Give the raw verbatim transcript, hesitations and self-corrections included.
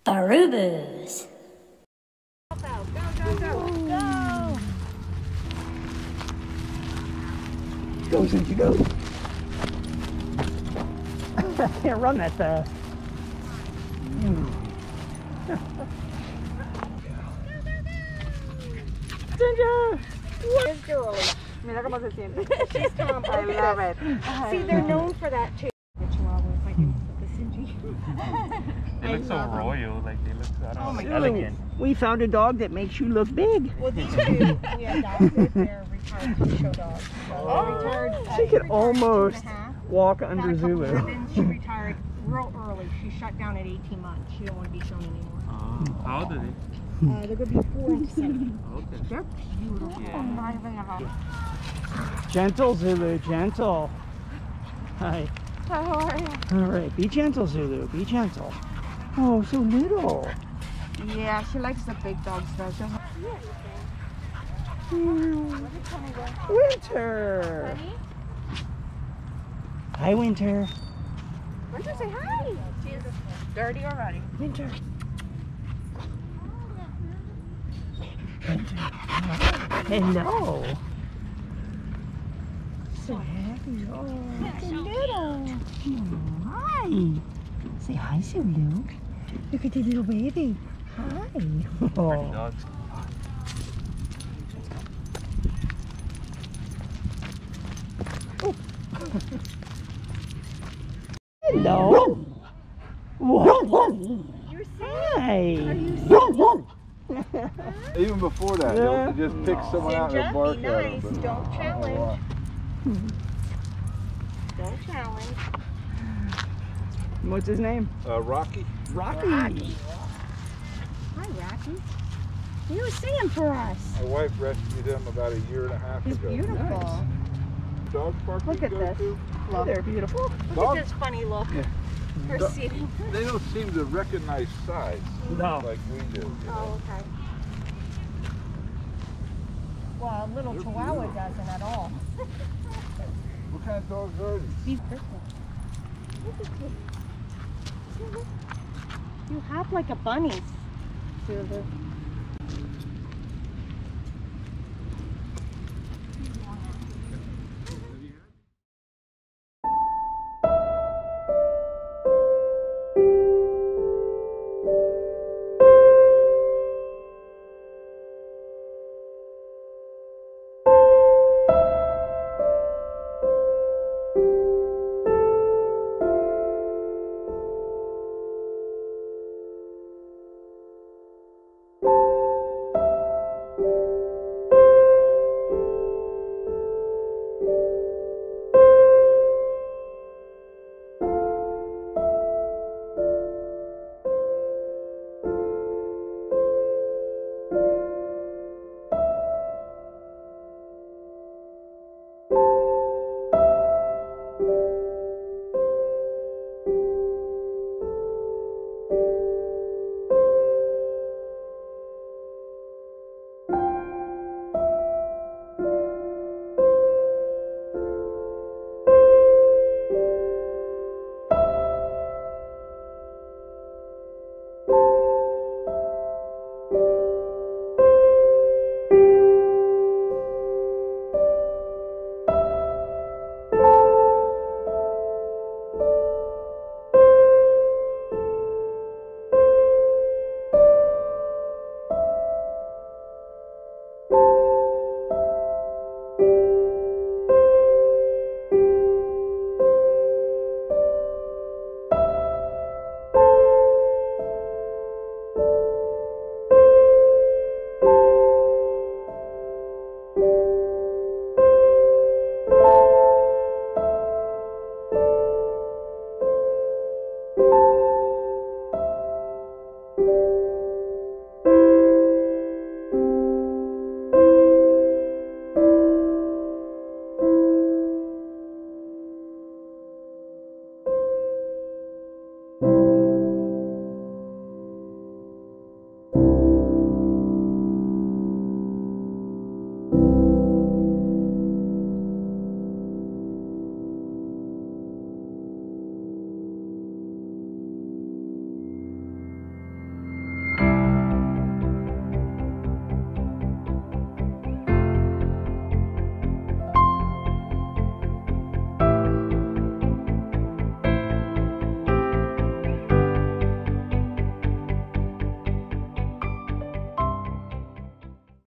Barubus. Go, go, go, go! Go, Basenji, go! I can't run that fast. Ginger! It's girly. Mira cómo se siente. She's calm. I love it. See, they're known for that too. Chihuahuas, like in Basenji. They look so royal, like they look, I don't know, like Zulu, elegant. we found a dog that makes you look big. Well, these two we adopted. They're retired pup show dogs. So Oh, retired, uh, she could retired almost two and a half. walk Had a under couple Zulu. ribbons. She retired real early. She shut down at eighteen months. She don't want to be shown anymore. Oh, how old are they? Uh, they're going to be four and seven. Okay. They're beautiful. Yeah. I'm not even about Gentle, Zulu, gentle. Hi. How are you? All right, be gentle, Zulu, be gentle. Oh, so little. Yeah, she likes the big dogs though. She'll... Mm. Winter. Hi, Winter. Winter, say hi. She is dirty already. Winter. Hello. So happy. Oh, so little. Oh, hi. Say hi, Zulu. Look at the little baby. Hi. Oh. Dogs. Hello. Whoa. You're Hi. Even before that, Yeah. they'll just pick someone out and Ginger, bark be at nice. them. Don't challenge. Don't challenge. What's his name? Uh, Rocky. Rocky. Rocky. Hi, Rocky. You were singing for us. My wife rescued him about a year and a half He's ago. beautiful. Nice. Dog park Look we at go this. to, Oh, they're beautiful. Look Dog- at this funny look. Yeah. Her Dog- seating. They don't seem to recognize size No. like we do. You know? Oh, okay. Well, a little They're Chihuahua beautiful. doesn't at all. What kind of dogs are these? These purple. Look at this. You have like a bunny. Silver.